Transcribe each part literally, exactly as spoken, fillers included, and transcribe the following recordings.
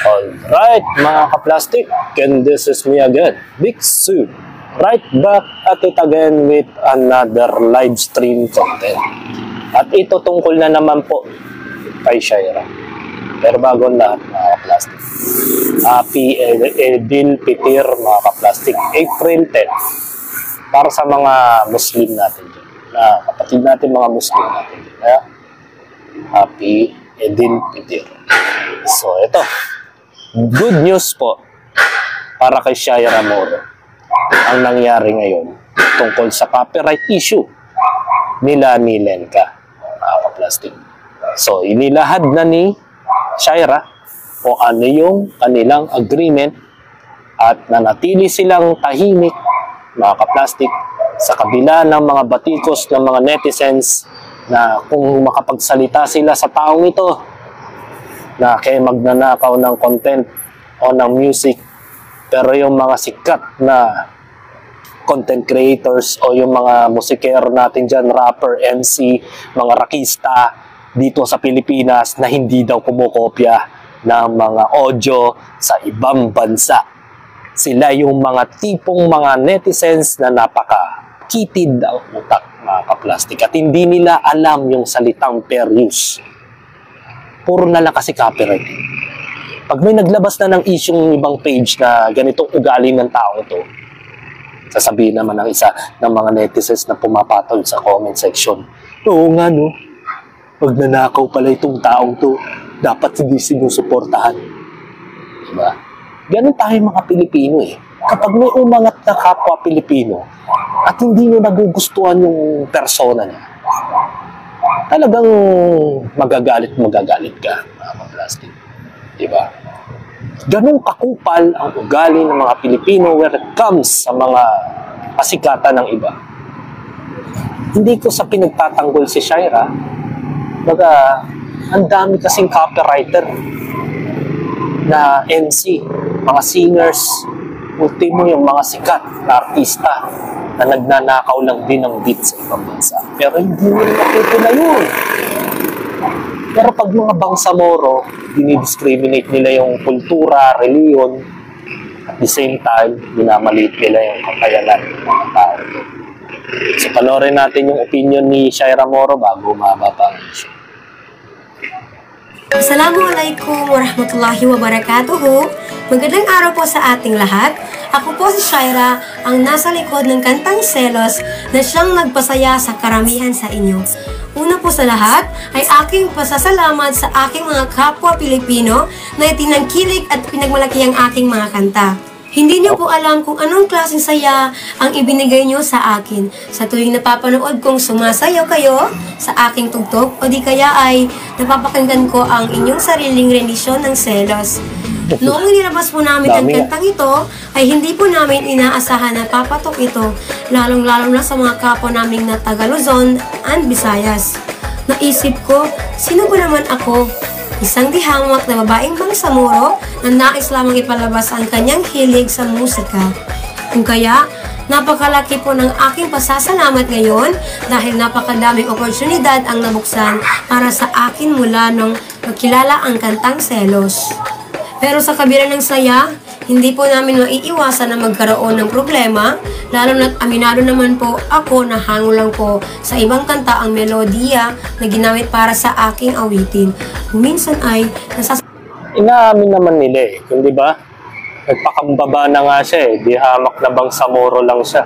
Alright mga ka-plastic, and this is me again, Big Sue. Right back at it again with another live stream content. At ito tungkol na naman po kay Shaira. Pero bago lahat mga ka-plastic, Happy Eid Fitr mga ka-plastic, April tenth. Para sa mga Muslim natin dyan, na kapatid natin mga Muslim natin dyan. Kaya, Happy Eid Fitr. So ito, good news po para kay Shaira Moro ang nangyari ngayon tungkol sa copyright issue nila ni Lenka, mga ka-plastic. So, inilahad na ni Shaira o ano yung kanilang agreement at nanatili silang tahimik, mga ka-plastic, sa kabila ng mga batikos ng mga netizens na kung makapagsalita sila sa taong ito na kaya magnanakaw ng content o ng music, pero yung mga sikat na content creators o yung mga musikero natin dyan, rapper, M C, mga rockista dito sa Pilipinas na hindi daw kumukopya ng mga audio sa ibang bansa. Sila yung mga tipong mga netizens na napaka-kitid ang utak, mga ka-plastic, at hindi nila alam yung salitang fair use. Puro na lang kasi copyright. Pag may naglabas na ng issue ng ibang page na ganitong ugali ng tao to, sasabihin naman ng isa ng mga netizens na pumapatol sa comment section, oo nga no, pag nanakaw pala itong taong to, dapat hindi sinusuportahan. Diba? Ganun tayo mga Pilipino eh. Kapag may umangat na kapwa Pilipino at hindi nyo nagugustuhan yung persona niya, talagang magagalit magagalit ka, mga plastic. Diba? Ganun kakupal ang ugali ng mga Pilipino when it comes sa mga pasikatan ng iba. Hindi ko sa pinagtatanggol si Shaira, baga, ang dami kasing copywriter na M C, mga singers, ultimo yung mga sikat na artista na nagnanakaw lang din ng beat sa ibang bansa. Pero hindi nila nakita yun. Pero pag mga Bangsamoro, dinidiscriminate nila yung kultura, reliyon, at the same time, minamaliit nila yung kakayanan ng mga tao. So, panoorin natin yung opinion ni Shaira Moro bago umaba pa ang issue. Assalamualaikum warahmatullahi wabarakatuh. Magandang araw po sa ating lahat. Ako po si Shaira, ang nasa likod ng kantang Selos na siyang nagpasaya sa karamihan sa inyo. Una po sa lahat ay aking pasasalamat sa aking mga kapwa Pilipino na itinangkilik at pinagmalaki ang aking mga kanta. Hindi niyo po alam kung anong klaseng saya ang ibinigay niyo sa akin sa tuwing napapanood kong sumasayaw kayo sa aking tugtog o di kaya ay napapakinggan ko ang inyong sariling rendisyon ng Selos. Noong inilabas po namin ang kantang ito, ay hindi po namin inaasahan na papatok ito, lalong-lalong na sa mga kapwa naming na taga Luzon and Visayas. Naisip ko, sino ba naman ako? Isang dihamak na babaeng Bangsamoro na nais lamang ipalabas ang kanyang hilig sa musika. Kung kaya, napakalaki po ng aking pasasalamat ngayon dahil napakadaming oportunidad ang nabuksan para sa akin mula nung makilala ang kantang Selos. Pero sa kabila ng saya, hindi po namin maiiwasan na magkaroon ng problema, lalo na't aminado naman po ako na hango lang po sa ibang kanta ang melodiya na ginamit para sa aking awitin. Minsan ay nasas... Inaamin naman nila eh, hindi ba? Nagpakambaba na nga siya eh, di hamak na Bangsamoro lang siya.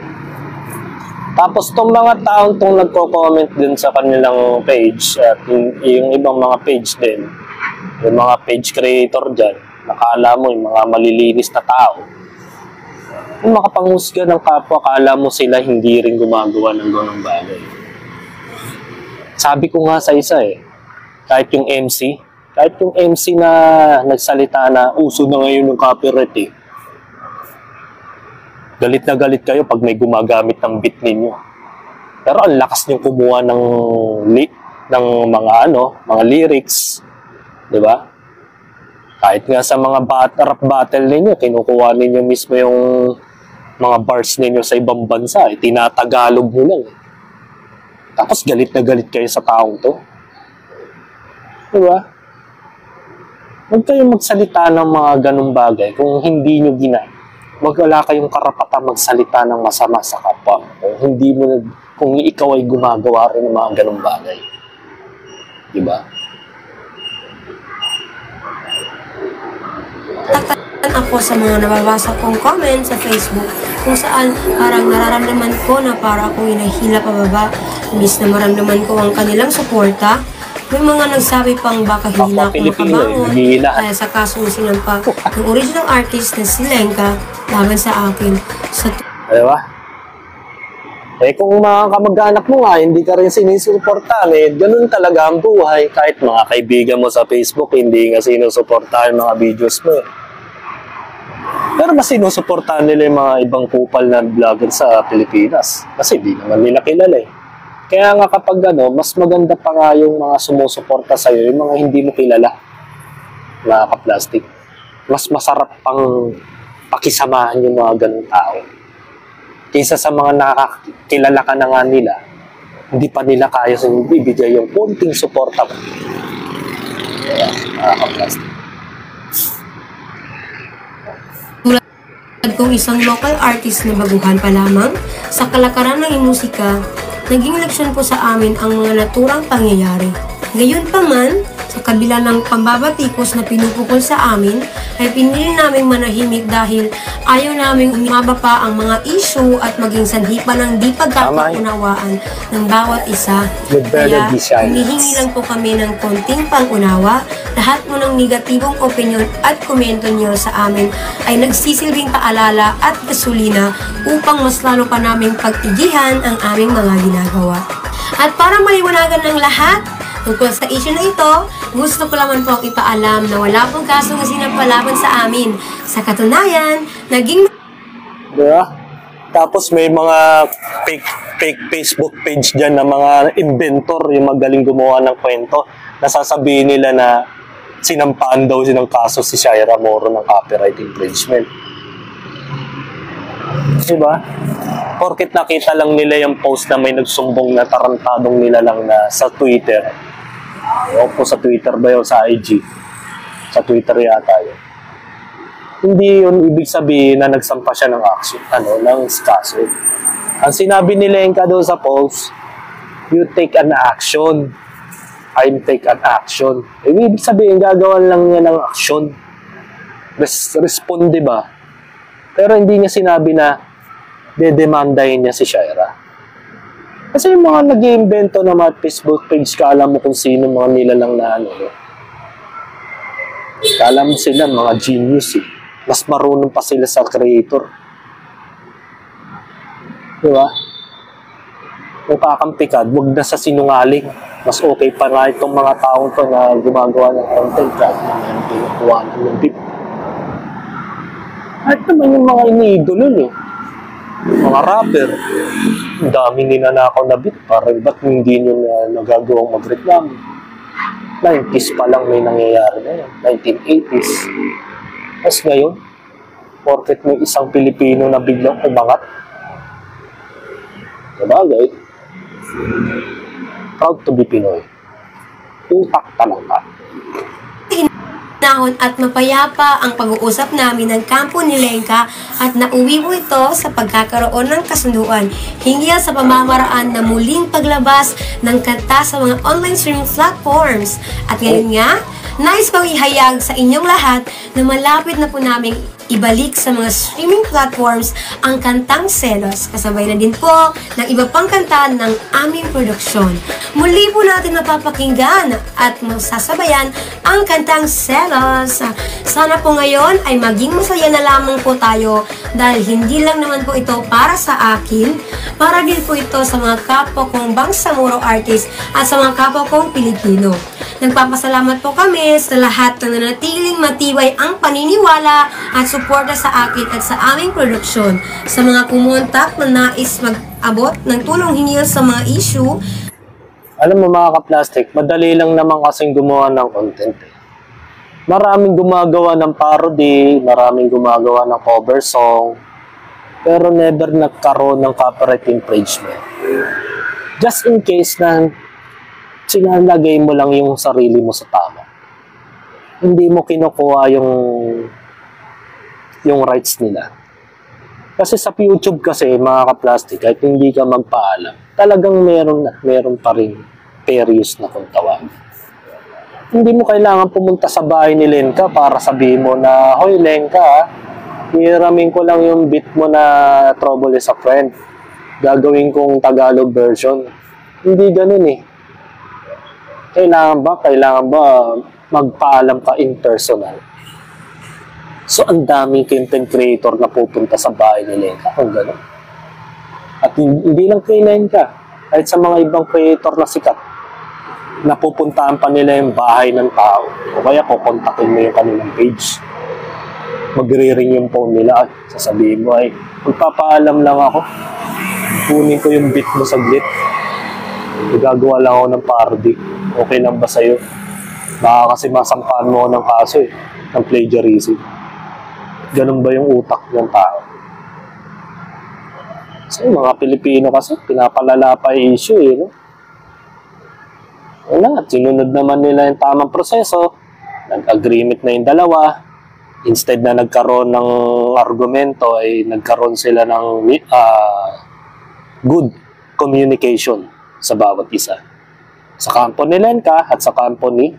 Tapos tong mga taong tong nagko-comment din sa kanilang page at yung, yung ibang mga page din, yung mga page creator dyan, nakala mo yung mga malilinis na tao, yung makapanghusga ng kapwa, akala mo sila hindi rin gumagawa ng ganong bagay. Sabi ko nga sa isa eh, kahit yung M C, kahit yung M C na nagsalita na uso na ngayon ng copyright eh, galit na galit kayo pag may gumagamit ng beat ninyo. Pero ang lakas nyo kumuha ng, li ng mga ano, mga lyrics, di ba? Kahit nga sa mga bat rap battle ninyo, kinukuha ninyo mismo yung mga bars ninyo sa ibang bansa, eh, tinatagalog mo lang. Tapos galit na galit kayo sa taong to. Di ba? Huwag kayong magsalita ng mga ganong bagay kung hindi nyo gina. Huwag wala kayong karapatan magsalita ng masama sa kapwa. Kung hindi mo, kung ikaw ay gumagawa rin ng mga ganong bagay. Diba? Tatan ako sa mga nababasa kong comment sa Facebook kung saan parang nararamdaman ko na para akong inahila pababa. Imbis na maramdaman ko ang kanilang suporta, may mga nagsabi pang baka hindi na ako makabangon dahil sa kasong sinampa ng original artist na si Lenka laban sa akin. Sa diba? Eh kung mga kamag-anak mo nga, hindi ka rin sinusuportahan, eh, ganun talaga ang buhay. Kahit mga kaibigan mo sa Facebook, hindi nga sinusuportahan mga videos mo. Pero mas sinusuportahan nila yung mga ibang kupal na vlogger sa Pilipinas. Kasi hindi naman nila kilala eh. Kaya nga kapag ano, mas maganda pa nga yung mga sumusuporta sa'yo, yung mga hindi mo kilala, mga ka-plastic. Mas masarap pang pakisamahan yung mga ganung tao. Kaysa sa mga nakakilala ka na nga nila, hindi pa nila kaya sa ibigay yung konting suporta mo. Kaya, mga ka-plastic. Tulad kong isang local artist na baguhan pa lamang, sa kalakaran ng musika, naging leksyon po sa amin ang mga naturang pangyayari. Ngayon pa man, sa kabila ng pambabatikos na pinupukol sa amin, ay pinili naming manahimik dahil ayaw naming umaba pa ang mga issue at maging sanhi pa ng di pagkakaunawaan ng bawat isa. Kaya humihingi lang po kami ng konting pangunawa. Lahat mo ng negatibong opinion at komento niyo sa amin ay nagsisilbing paalala at gasolina upang mas lalo pa naming pagtigihan ang aming mga ginagawa. At para maliwanagan ng lahat, tungkol sa issue na ito, gusto ko naman po ipaalam na wala pong kasong sinampalaban sa amin. Sa katunayan, naging... Diba? Tapos may mga fake, fake Facebook page dyan na mga inventor, yung magaling gumawa ng kwento, nasasabihin nila na sinampaan daw silang kaso si Shaira Moro ng copyright infringement. Diba? Porket nakita lang nila yung post na may nagsumbong na tarantadong nila lang na sa Twitter. O po sa Twitter ba yun? Sa I G. Sa Twitter yata yun. Hindi yun ibig sabihin na nagsampa siya ng action, ano, ng kaso. Ang sinabi ni Lenka doon sa post, you take an action. I take an action. E, ibig sabihin, gagawan lang niya ng action. Res respond, diba? Pero hindi niya sinabi na dedemandahin niya si Shaira. Kasi yung mga nag-iimbento na mga Facebook page, kala mo kung sino mga nilalang na ano. Kala mo sila mga genius eh. Mas marunong pa sila sa creator. Diba? Kung kakampi ka, huwag na sa sinungaling. Mas okay pa nga itong mga taong to na gumagawa ng content kahit na mayroong pinukuhanan ng tip. At naman yung mga iniidolo nyo. Mga rapper, ang dami ninanakaw na beat, parang ba't hindi nyo na nagagawang magreklamo? nineties pa lang may nangyayari na yan, nineteen eighties. Tapos ngayon, porket may isang Pilipino na biglang umangat. Sabagay, proud to be Pinoy. Utak talaga. Nahon at mapayapa ang pag-uusap namin ng kampo ni Lenka at nauwi mo ito sa pagkakaroon ng kasunduan hinggil sa pamamaraan na muling paglabas ng kanta sa mga online streaming platforms. At ngayon nga, nais kong ihayag sa inyong lahat na malapit na po namin ibalik sa mga streaming platforms ang kantang Selos. Kasabay na din po ng iba pang kanta ng aming produksyon. Muli po natin mapapakinggan at masasabayan ang kantang Selos. Sana po ngayon ay maging masaya na lamang po tayo dahil hindi lang naman po ito para sa akin, para din po ito sa mga kapwa kong Bangsamoro artist at sa mga kapwa kong Pilipino. Nagpapasalamat po kami sa lahat na nanatiling matibay ang paniniwala at suporta sa akin at sa aming produksyon. Sa mga kumontak na nais mag-abot ng tulong hinggil sa mga issue. Alam mo mga ka-plastic, madali lang naman kasing gumawa ng content. Maraming gumagawa ng parody, maraming gumagawa ng cover song, pero never nagkaroon ng copyright infringement. Just in case na sinalagay mo lang yung sarili mo sa tama. hindi mo kinukuha yung yung rights nila. Kasi sa YouTube kasi, mga ka-plastic, kahit hindi ka magpaalam, talagang meron na, meron pa rin fair use na kung tawagin. Hindi mo kailangan pumunta sa bahay ni Lenka para sabihin mo na, hoy Lenka, hiramin ko lang yung bit mo na Trouble is a Friend. Gagawin kong Tagalog version. Hindi ganun eh. Kailangan ba, kailangan ba magpaalam ka in personal? So, ang daming content creator na pupunta sa bahay ni Lenka kung gano'n. At hindi lang kay Lenka, kahit sa mga ibang creator na sikat, napupuntahan pa nila yung bahay ng tao. O kaya kukontakin mo yung kanilang page. Magre-ring yung phone nila at sasabihin mo ay, magpapaalam lang ako. Kunin ko yung bit mo saglit. Gagawa lang ako ng parody. Okay lang ba sa'yo? Baka kasi masampahan mo ng kaso eh, ng plagiarism. Ganun ba yung utak ng tao? So, mga Pilipino kasi, pinapalala pa yung issue eh, no? Wala, sinunod naman nila yung tamang proseso, nag-agreement na yung dalawa, instead na nagkaroon ng argumento, ay nagkaroon sila ng uh, good communication sa bawat isa. Sa kampo ni Lenka at sa kampo ni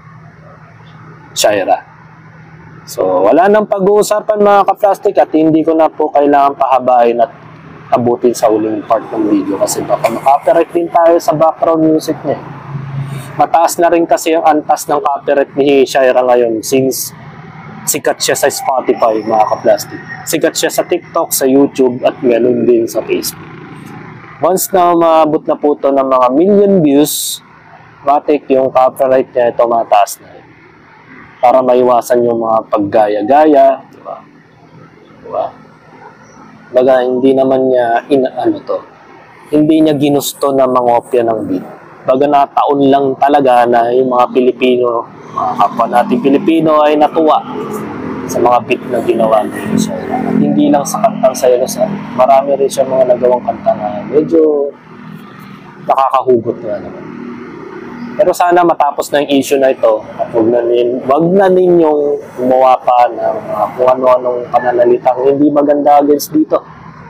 Shaira. So, wala nang pag-uusapan mga ka-plastic at hindi ko na po kailangan pahabain at abutin sa uling part ng video kasi baka makapirate din tayo sa background music niya. Mataas na rin kasi yung antas ng copyright ni Shaira ngayon since sikat siya sa Spotify mga ka-plastic. Sikat siya sa TikTok, sa YouTube at meron din sa Facebook. Once na maabot na po ito ng mga million views, matik yung copyright niya ito mataas na rin. Para maiwasan yung mga paggaya-gaya, di ba? Diba? Baga, hindi naman niya, ina, ano to, hindi niya ginusto na mangopya ng beat. Baga, nataon lang talaga na yung mga Pilipino, mga kapwa natin Pilipino ay natuwa sa mga beat na ginawa ni Shaira. At hindi lang sa kantang Selos, marami rin siya mga nagawang kanta na medyo nakakahugot nga naman. Pero sana matapos na yung issue na ito at huwag na, nin, wag na ninyong gumawa pa ng uh, kung ano-anong pananalitang hindi maganda against dito.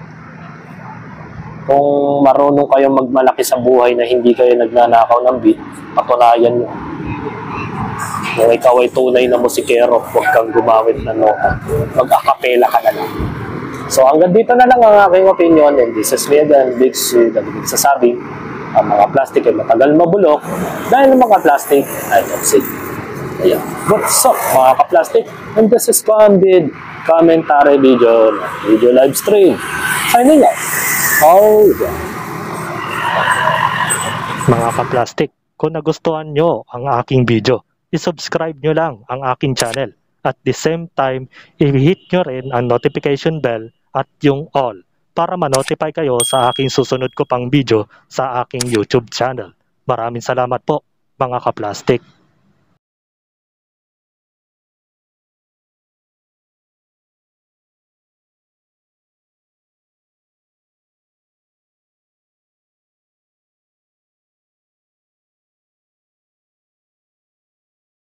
Kung marunong kayong magmalaki sa buhay na hindi kayo nagnanakaw ng beat, patunayan nyo. Kung ikaw ay tunay na musikero, huwag kang gumamit na nota. Mag-akapela ka na lang. So hanggang dito na lang ang aking opinion, and this is me again, Big Su, David Sasabi. Ang mga plastic ay matagal mabulok dahil ang mga plastic ay toxic. Ayan. What's up mga ka-plastic? And this is Candid Commentary Video Video Live Stream. Signing out. Oh, yeah. Mga ka-plastic, kung nagustuhan nyo ang aking video, isubscribe nyo lang ang aking channel. At the same time, i-hit nyo rin ang notification bell at yung all para ma-notify kayo sa aking susunod ko pang video sa aking YouTube channel. Maraming salamat po mga ka-plastic.